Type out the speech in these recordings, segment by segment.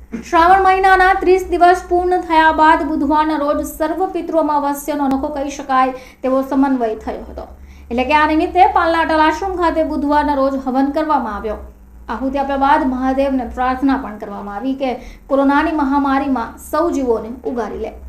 શ્રાવણ મહિનાના 30 દિવસ પૂર્ણ થયા બાદ બુધવારના રોજ સર્વ પિતૃ અમાવસ્યાનો અનોખો કહી શકાય તેવો સમન્વય થયો હતો। એટલે કે આ નિમિત્તે પાલના અટલ આશ્રમ ખાતે બુધવારના રોજ હવન કરવામાં આવ્યો। આહુતિ આપ્યા બાદ મહાદેવને પ્રાર્થના પણ કરવામાં આવી કે કોરોનાની મહામારીમાં સૌ જીવોને ઉગારી લે।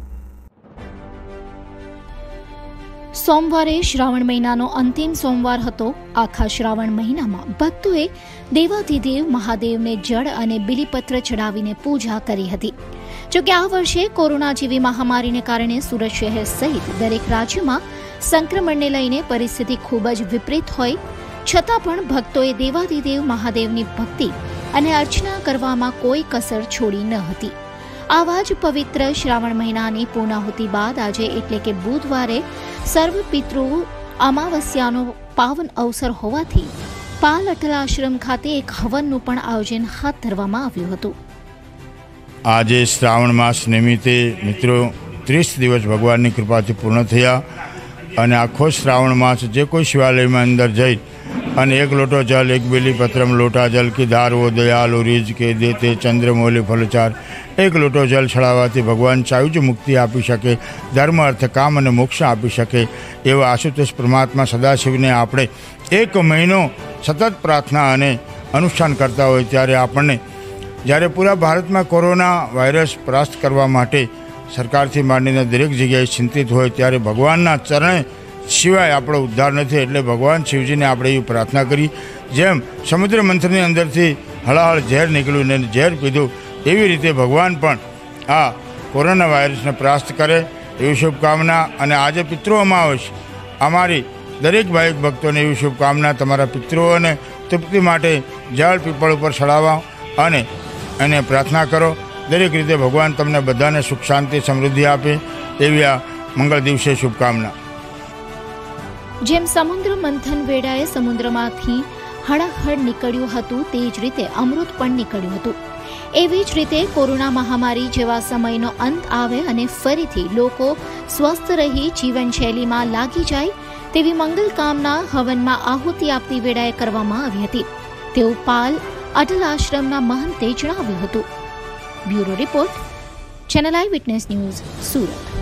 સોમવારે શ્રાવણ મહિનાનો અંતિમ સોમવાર હતો। આખા શ્રાવણ મહિનામાં ભક્તોએ દેવાધિદેવ મહાદેવને જળ અને બિલીપત્ર ચડાવીને પૂજા કરી હતી। જોકે આ વર્ષે કોરોના જેવી મહામારીને કારણે સુરત શહેર સહિત દરેક રાજ્યમાં સંક્રમણને લઈને પરિસ્થિતિ ખૂબ જ વિપરીત હોય છતાં પણ ભક્તોએ દેવાધિદેવ મહાદેવની ભક્તિ અને અર્ચના કરવામાં કોઈ કસર છોડી ન હતી। આવા જ પવિત્ર શ્રાવણ મહિનાની પૂર્ણાહુતિ બાદ આજે એટલે કે બુધવારે સર્વ પિતૃ અમાવસ્યાનો પાવન અવસર હોવાથી પાલ અટલ આશ્રમ ખાતે એક હવનનું પણ આયોજન હાથ ધરવામાં આવ્યું હતું। આજે શ્રાવણ માસ નિમિત્તે મિત્રો 30 દિવસ ભગવાનની કૃપાથી પૂર્ણ થયા અને આખો શ્રાવણ માસ જે કોઈ શિવાલયમાં અંદર જઈ અને એક લોટો જલ એક બેલીપत्रम लोटा जल की धार वो दयालु રીજ કે દેતે ચંદ્રમૌલી ફલચાર એક લોટો જલ છડાવવાથી ભગવાન ચાયુજ મુક્તિ આપી શકે, ધર્મ અર્થ કામ અને મોક્ષ આપી શકે એવા આશુતોષ પરમાત્મા સદાશિવને આપણે એક મહિનો સતત પ્રાર્થના અને અનુષ્ઠાન કરતા હોય ત્યારે આપણને જ્યારે પૂરા ભારતમાં કોરોના વાયરસ પરાસ્ત કરવા માટે સરકારથી માંડીને દરેક જગ્યાએ ચિંતિત હોય ત્યારે ભગવાનના ચરણે સિવાય આપણો ઉદ્ધાર નથી। એટલે ભગવાન શિવજીને આપણે એવી પ્રાર્થના કરી જેમ સમુદ્ર મંથનની અંદરથી હળાહળ ઝેર નીકળ્યું ને ઝેર પીધું એવી રીતે ભગવાન પણ આ કોરોના વાયરસને પરાસ્ત કરે એવી શુભકામના। અને આજે પિતૃ અમાવસ્યા અમારી દરેક ભાવિક ભક્તોને એવી શુભકામના, તમારા પિતૃઓને તૃપ્તિ માટે જળ પીપળ ઉપર ચડાવવા અને એને પ્રાર્થના કરો। દરેક રીતે ભગવાન તમને બધાને સુખ શાંતિ સમૃદ્ધિ આપે એવી આ મંગળ દિવસે શુભકામના। જેમ સમુદ્ર મંથન વેળાએ સમુદ્રમાંથી હળાહળ નીકળ્યું હતું તે જ રીતે અમૃત પણ નીકળ્યું હતું। એવી જ રીતે કોરોના મહામારી જેવા સમયનો અંત આવે અને ફરીથી લોકો સ્વસ્થ રહી જીવનશૈલીમાં લાગી જાય તેવી મંગલ કામના હવનમાં આહુતિ આપતી વેળાએ કરવામાં આવી હતી તેવું પાલ અટલ આશ્રમના મહંતે જણાવ્યું હતું। Bureau report, channel eyewitness news, Surat.